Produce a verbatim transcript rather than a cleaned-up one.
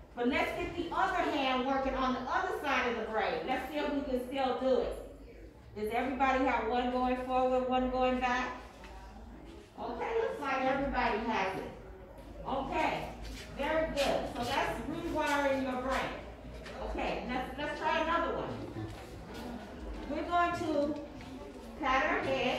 But let's get the other hand working on the other side of the brain. Let's see if we can still do it. Does everybody have one going forward, one going back? Okay, looks like everybody has it. Okay, very good. So that's rewiring your brain. Okay, let's, let's try another one. We're going to pat our head.